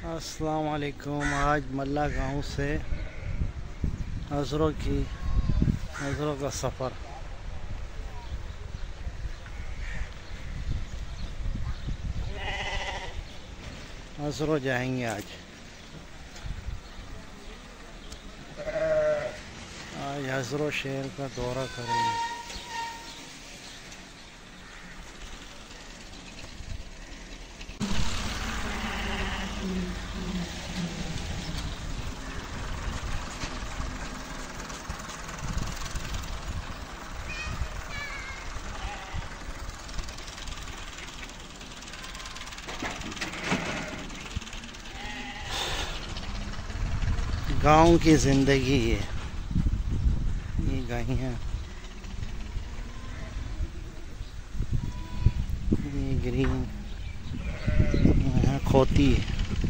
अस्सलाम वालेकुम। आज मल्ला गांव से हज़रों का सफ़र। हज़रों जाएंगे आज हज़रों शहर का दौरा करेंगे। गांव की ज़िंदगी ये गायें, ये ग्रीन, यहाँ खोती है।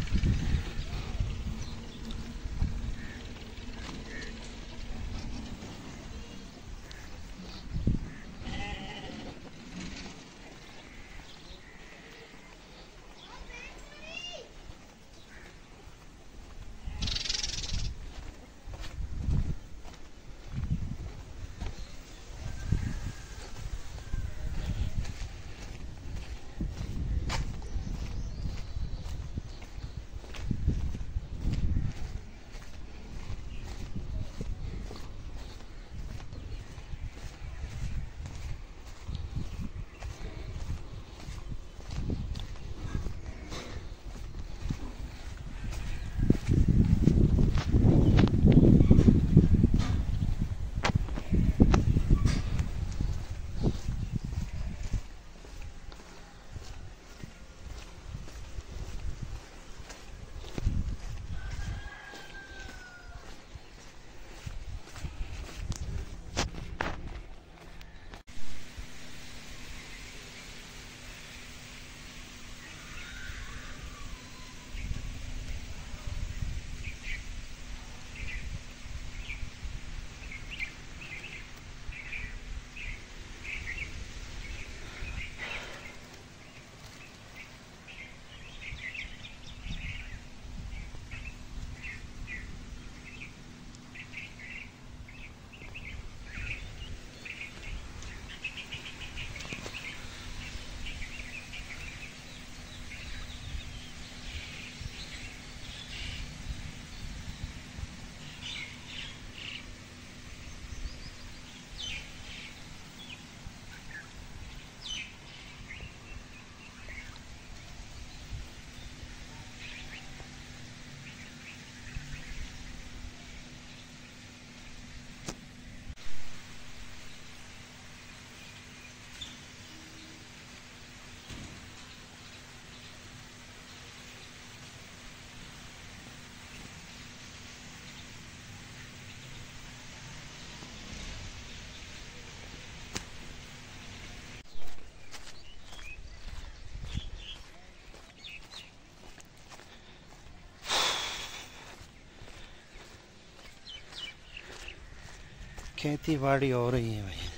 खेती बाड़ी हो रही है भाई,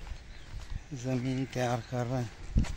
ज़मीन तैयार कर रहे हैं।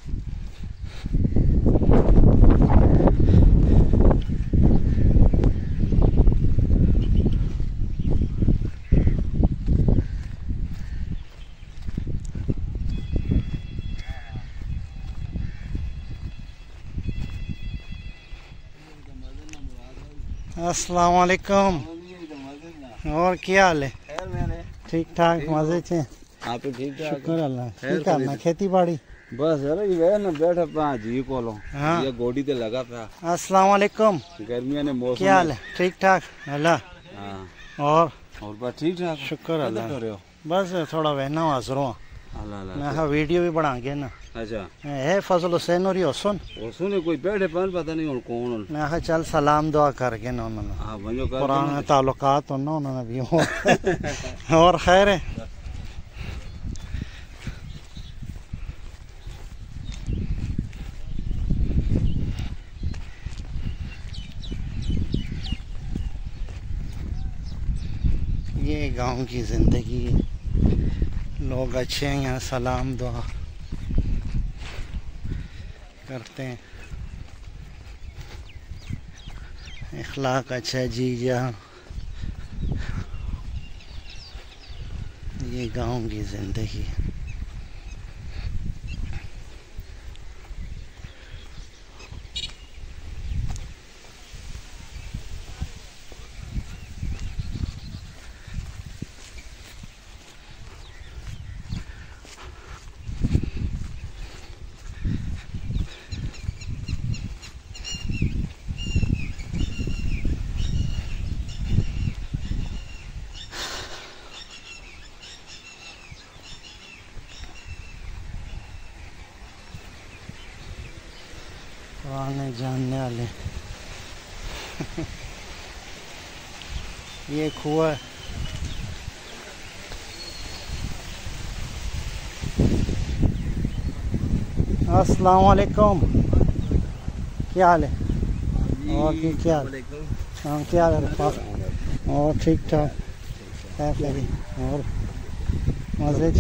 अस्सलाम वालेकुम। और क्या हाल है? ठीक ठाक, मजे से। आप ठीक ठाक? शुक्र अल्लाह। की करना खेती बाड़ी? बस यार ये ना बैठा पा जी कोलो। हाँ। ये गोडी ते लगा था। अस्सलाम वालेकुम। गर्मियां ने मौसम। क्या हाल है? ठीक ठाक अल्लाह। हाँ। और बस ठीक ठाक। शुक्र अल्लाह। कर रहे हो? बस थोड़ा वहना हज़रों अल्लाह अल्लाह। मैं वीडियो भी बनाएंगे ना। अच्छा। है फजल हुसैन और हुसन। हुसन कोई बैठे पान पता नहीं और कौन। मैं चल सलाम दुआ करके ना उन्होंने। हां वयो कर। पुराने ताल्लुकात ना उन्होंने भी और खैर है। ये गांव की ज़िंदगी, लोग अच्छे हैं, यहाँ सलाम दुआ करते हैं। इखलाक अच्छा जी जहाँ। ये गांव की ज़िंदगी। पुराने जानने वाले। ये कुआं अस्सलाम वालेकुम, क्या हाल है? और क्या हाल? हाँ क्या हाल है? और ठीक ठाक है लगी और मजे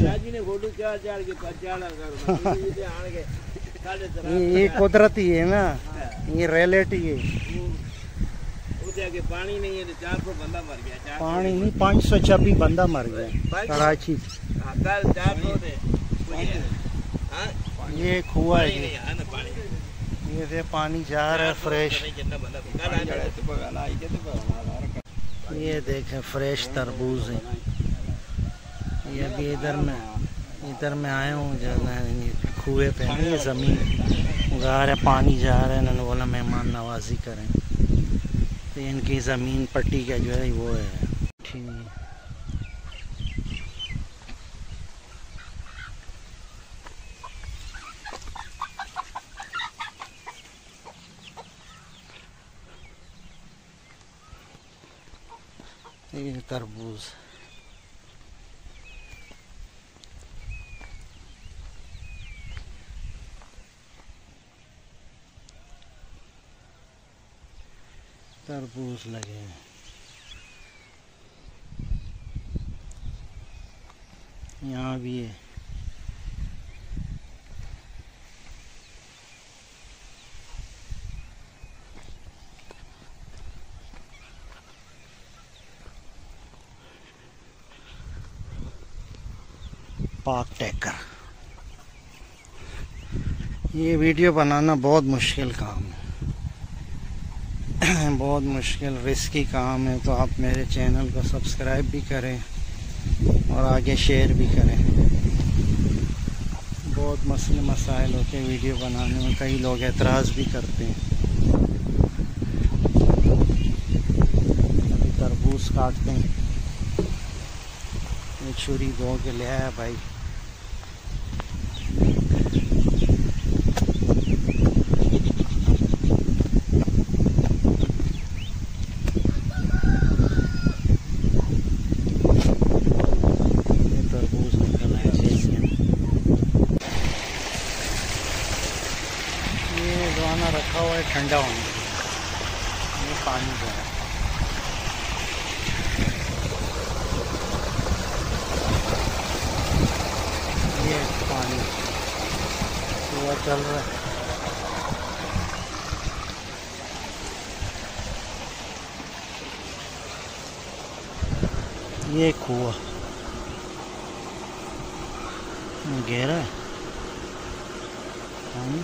ये कुदरती है ना, ये रियलिटी है। पानी नहीं है तो 400 बंदा मर गया। पानी नहीं 526 बंदा मर गया कराची। कल 400 थे। ये कुआं है, ये से पानी जा रहा है फ्रेश। ये देखें फ्रेश तरबूज है। ये अभी इधर में आया हूँ कुएं पे ये ज़मीन उगा रहा है, पानी जा रहा है। इन्होंने बोला मेहमान नवाजी करें तो इनकी ज़मीन पट्टी का जो है वो है ठीक। ये तरबूज तरबूज लगे हैं। यहाँ भी है। पाक टेकर। ये वीडियो बनाना बहुत मुश्किल काम है। बहुत मुश्किल रिस्की काम है, तो आप मेरे चैनल को सब्सक्राइब भी करें और आगे शेयर भी करें। बहुत मसले मसाइल होते हैं वीडियो बनाने में, कई लोग एतराज़ भी करते हैं। अभी तरबूज काटते हैं। ये छुरी धो के ले आया भाई। रखा हुआ है ठंडा होने के लिए। ये पानी जो है ये पानी हुआ चल रहा है। ये कुआं गहरा है पानी।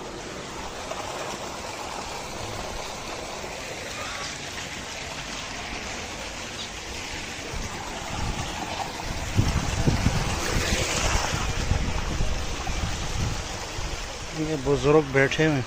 ये बुजुर्ग बैठे हुए।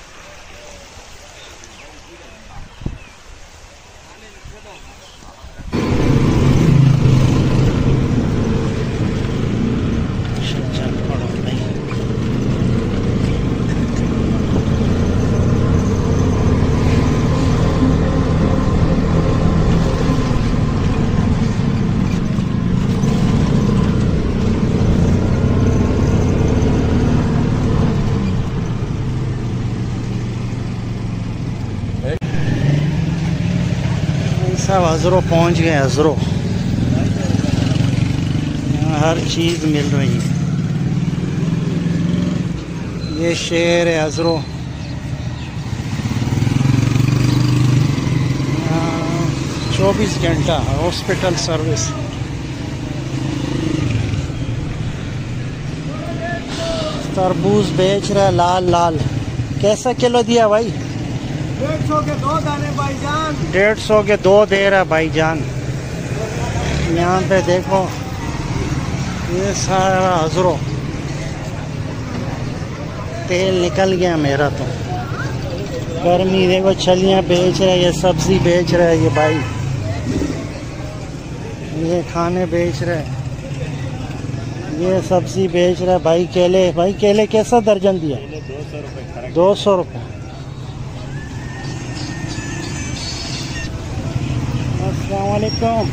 सब हज़रो पहुँच गए। हज़रो यहाँ हर चीज़ मिल रही है। ये शहर है हज़रो। 24 घंटा हॉस्पिटल सर्विस। तरबूज बेच रहा है लाल लाल। कैसा किलो दिया भाई? 150 के 2 दाने भाईजान। 150 के 2 दे रहा भाईजान। यहाँ पे देखो ये सारा हजरो तेल निकल गया मेरा तो। गर्मी देखो, छलियाँ बेच रहा है, ये सब्जी बेच रहा है ये भाई, ये खाने बेच रहा है, ये सब्जी बेच रहा है भाई। केले, भाई केले कैसा दर्जन दिया? 200 रुपये। अस्सलाम वालेकुम।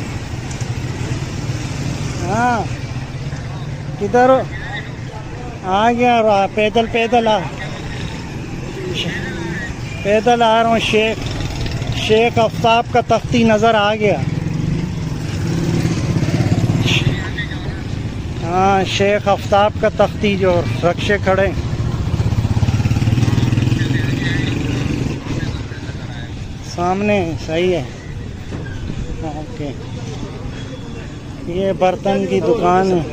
हाँ किधर आ गया? पैदल पैदल आ रहा हूँ। शेख आफ्ताब का तख्ती नज़र आ गया। हाँ, शेख आफ्ताब का तख्ती जो रक्षे खड़े। सामने सही है। ओके, ये बर्तन की दुकान है।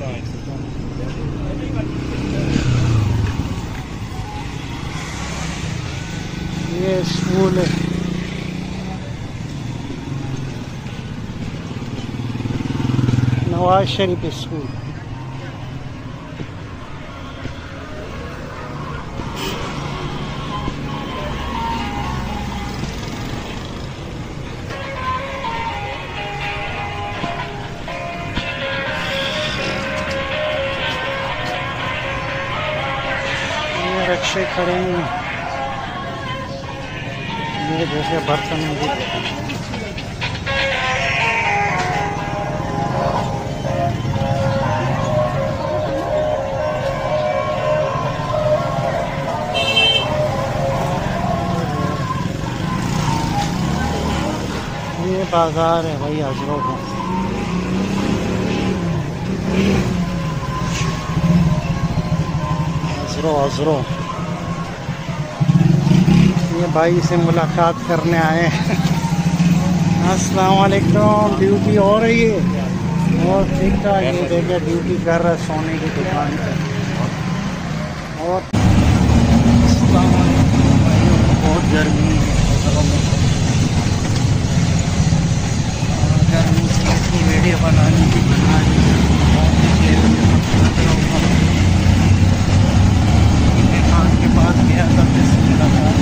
ये स्कूल है। नवाज शरीफ स्कूल। रक्षे खड़े हैं। ये जैसे बर्तन भी ये बाजार है भाई हजरों का। हजरों ये भाई से मुलाकात करने आए हैं। अस्सलाम वालेकुम। ड्यूटी हो रही है और ठीक ठाक। ये देखे ड्यूटी कर रहा है सोने की दुकान पे। और अस्सलाम वालेकुम भाई, बहुत गर्मी है गर्मी से इसकी वीडियो बनाने की दुकान के पास गया था, इससे मुलाकात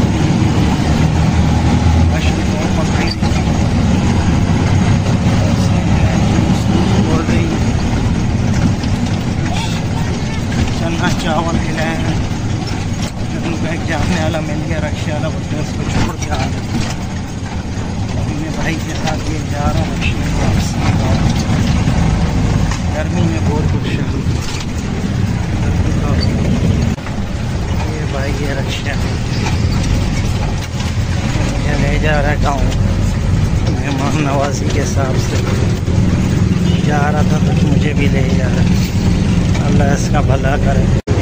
चना चावल खिलाए हैं। बैग जाने वाला मिल गया, रक्षा वाला बोलते उसको छोड़ के आ गया। मैं भाई के साथ ये जा रहा हूँ रक्षा में वापस। गर्मी में बहुत कुछ ये भाई ये रक्षा मुझे ले जा रहा है गाँव। मेहमान नवाजी के हिसाब से जा रहा था तो मुझे भी ले जा रहा है। अल्लाह इसका भला करे।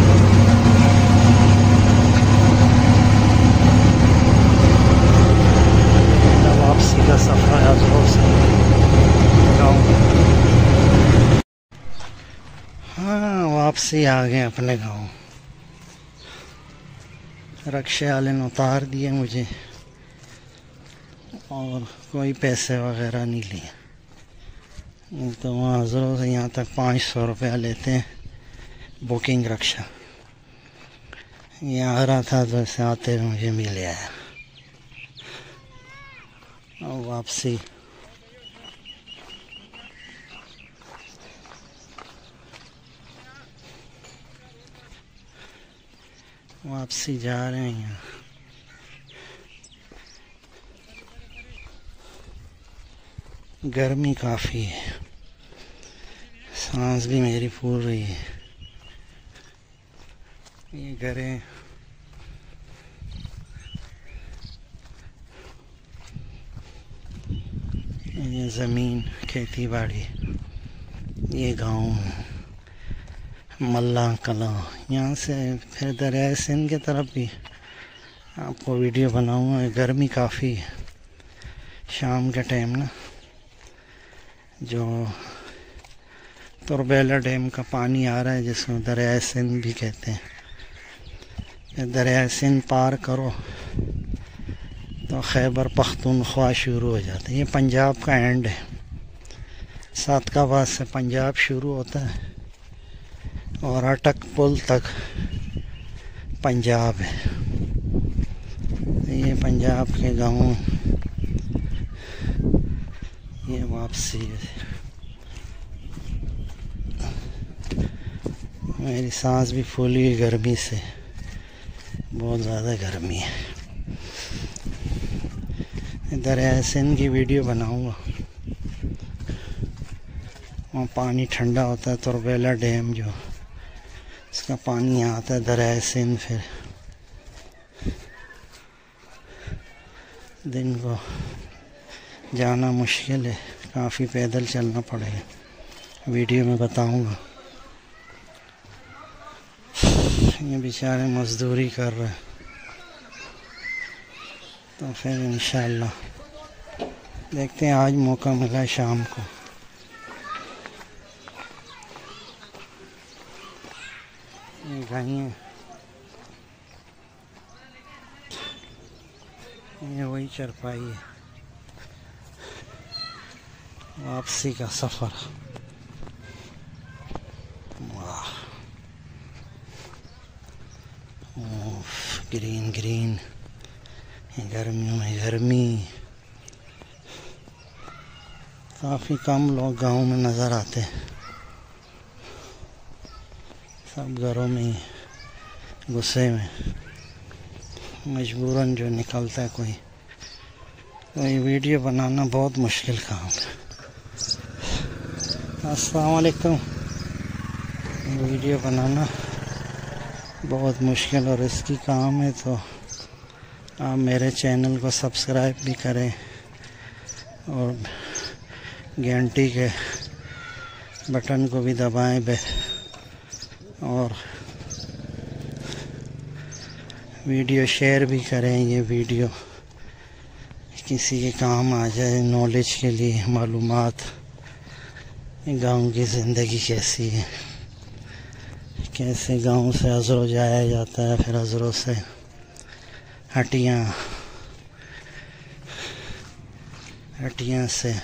वापसी का सफर है गाँव। हाँ, वापसी आ गए अपने गाँव। रक्षा वाले ने उतार दिए मुझे और कोई पैसे वगैरह नहीं लिए। तो वहाँ हज़रों से यहाँ तक 500 रुपया लेते हैं बुकिंग रक्षा। ये आ रहा था तो ऐसे आते मुझे मिल आया। और वापसी जा रहे हैं। गर्मी काफ़ी है, सांस भी मेरी फूल रही है। ये घरें ये ज़मीन खेती बाड़ी, ये गांव मल्ला कला। यहाँ से फिर दरिया सिंध की तरफ भी आपको वीडियो बनाऊंगा। गर्मी काफ़ी है शाम के टाइम ना। जो तुरबेला डैम का पानी आ रहा है, जिसको दरिया सिंध भी कहते हैं। दरिया सिंध पार करो तो खैबर पख्तूनख्वा शुरू हो जाता है। ये पंजाब का एंड है, सादकाबाद से पंजाब शुरू होता है और अटक पुल तक पंजाब है। ये पंजाब के गाँव, ये वापसी है। मेरी सांस भी फूली हुई गर्मी से, बहुत ज़्यादा गर्मी है। दरिया सिंध की वीडियो बनाऊंगा, वहाँ पानी ठंडा होता है। तुरबेला डैम जो इसका पानी आता है दरिया सिंध, फिर दिन को जाना मुश्किल है, काफ़ी पैदल चलना पड़ेगा। वीडियो में बताऊंगा। ये बेचारे मजदूरी कर रहे हैं, तो फिर इंशाल्लाह देखते हैं। आज मौका मिला शाम को। ये गायें, ये वही चरपाई है। वापसी का सफ़र, वाह, ग्रीन ग्रीन, गर्मियों में गर्मी। काफ़ी कम लोग गांव में नज़र आते हैं, सब घरों में गुस्से में, मजबूरन जो निकलता है कोई। तो ये वीडियो बनाना बहुत मुश्किल काम है। अस्सलाम वालेकुम। वीडियो बनाना बहुत मुश्किल और इसकी काम है, तो आप मेरे चैनल को सब्सक्राइब भी करें और घंटी के बटन को भी दबाएं और वीडियो शेयर भी करें। ये वीडियो किसी के काम आ जाए, नॉलेज के लिए, मालूमात, गांव की ज़िंदगी कैसी है, कैसे गांव से अजरों जाया जाता है, फिर अजरों से हटियां से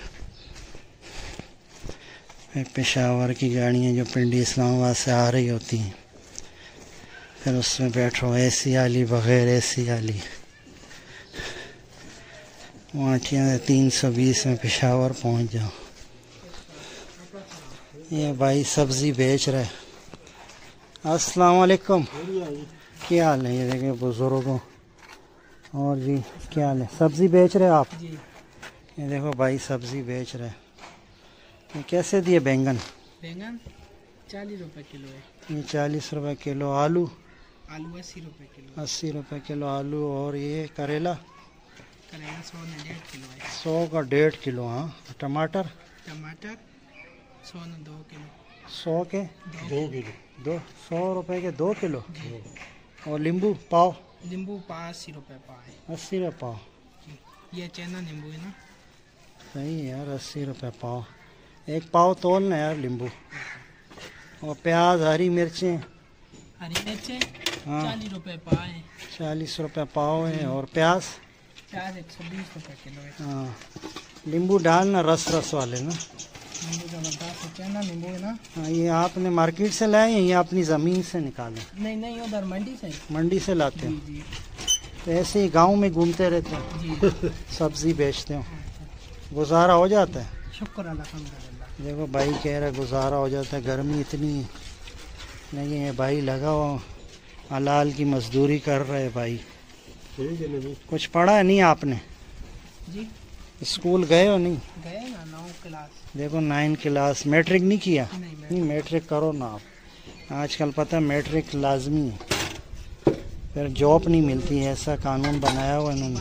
फिर पेशावर की गाड़ियाँ जो पिंडी इस्लामाबाद से आ रही होती हैं, फिर उसमें बैठो, एसी वाली, बग़ैर एसी वाली। वहाँ हटियां से 320 में पेशावर पहुँच जाओ। ये भाई सब्ज़ी बेच रहे। अस्सलाम वालेकुम, क्या हाल है? ये देखें बुज़ुर्गों। और जी क्या हाल है? सब्ज़ी बेच रहे आप? ये देखो भाई सब्ज़ी बेच रहे। ये कैसे दिए बैंगन? बैंगन 40 रुपए किलो है। ये 40 रुपए किलो। आलू? आलू 80 रुपए किलो। 80 रुपए किलो आलू। और ये करेला? करेला 100 में 1.5 किलो है। 100 का 1.5 किलो। हाँ, टमाटर? टमाटर 100 में 2 किलो। 100 के 2 किलो। 100 रुपए के 2 किलो। और नींबू पाव? नींबू 80 रुपए पाव है। 80 रुपए पाव। ये चैना नींबू है ना। सही है यार, 80 रुपए पाव। एक पाव तोल ना यार नींबू। और प्याज, हरी मिर्चें? हरी मिर्चें हाँ 40 रुपए पाव है। 40 रुपए पाव है। और प्याज? प्याज 120 रुपए किलो है। हाँ, नींबू डालना, रस वाले ना। नींबू जबरदस्त है, चैना नींबू है ना। हाँ, ये आपने मार्केट से लाए हैं या अपनी ज़मीन से निकाले? नहीं उधर मंडी से। मंडी से लाते हो? जी तो ऐसे ही गांव में घूमते रहते हो, जी। सब्ज़ी बेचते हो, गुजारा हो जाता है? शुक्र अल्हम्दुलिल्लाह। देखो भाई कह रहा गुजारा हो जाता है, गर्मी इतनी है। नहीं है भाई, लगा हुआ हलाल की मजदूरी कर रहे भाई। कुछ पढ़ा नहीं आपने? जी स्कूल गए हो? नहीं गए ना 9 क्लास। देखो 9 क्लास। मैट्रिक नहीं किया? नहीं मैट्रिक करो ना आप। आजकल पता है मैट्रिक लाजमी है, फिर जॉब नहीं मिलती है, ऐसा कानून बनाया हुआ इन्होंने,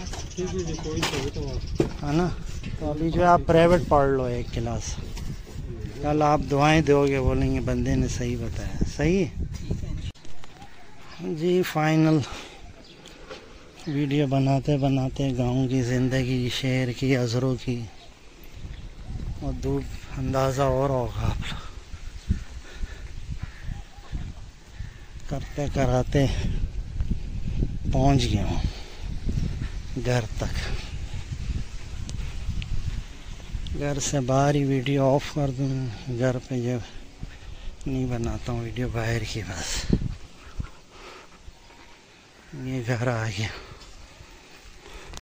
है ना। तो अभी जो आप प्राइवेट पढ़ लो 1 क्लास, कल आप दुआएं दोगे, बोलेंगे बंदे ने सही बताया। सही है जी। फाइनल वीडियो बनाते बनाते गांव की ज़िंदगी, शहर की, अजरों की और धूप अंदाज़ा और होगा आप लोग करते कराते पहुंच गया हूँ घर तक। घर से बाहर ही वीडियो ऑफ कर दूँ, घर पे जब नहीं बनाता हूँ वीडियो बाहर की। बस ये घर आ गया।